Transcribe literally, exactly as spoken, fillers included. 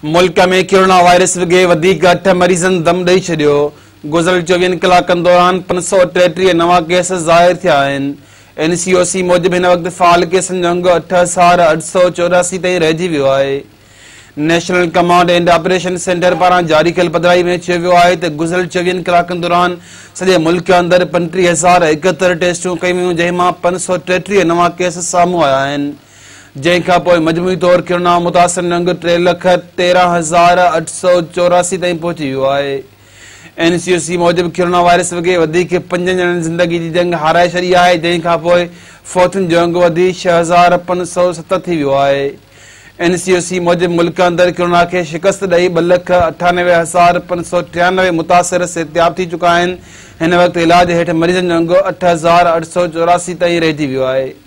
मुल्क में corona virus वगे वधीक अठ मरीजन दम ॾेई छॾियो। गुज़िरियल चोवीह कलाकनि दौरान पंज सौ टेटीह नवा केस ज़ाहिर थिया आहिनि। एन सी ओ सी मूजिबि हिन वक़्तु फ़ाल केसनि जो अंग अठ हज़ार अठ सौ चौरासी ताईं रहिजी वियो आहे। National command and operation centre पारां जारी कयल पधिराई में चयो वियो आहे त गुज़िरियल चोवीह कलाकनि दौरान सॼे मुल्क अंदरि पंटीह हज़ार एकहतरि टेस्टूं कयूं वियूं, जंहिं मां पंज सौ टेटीह नवां केस साम्हूं आया आहिनि। जंहिंखां पोइ मजमूई तौर कोरोना मुतासिर अंग टे लख तेरहं हज़ार अठ सौ चौरासी ताईं पहुची वियो आहे। एन सी ओ सी मूजिबि कोरोना वायरस वगे वधीक पंज ॼणनि ज़िंदगी जी जंग हाराए छॾी आहे, जंहिंखां पोइ फौतुनि जो अंग वधी छह हज़ार पंज सौ सत थी वियो आहे। एन सी ओ सी मूजिबि मुल्क अंदरि कोरोना खे शिकस्त ॾेई ॿ लख अठानवे हज़ार पंज सौ टियानवे मुतासिर सिहतियाब थी चुका आहिनि। हिन वक़्तु इलाज हेठि मरीज़नि जो अंग अठ हज़ार अठ सौ चौरासी ताईं रहिजी वियो आहे।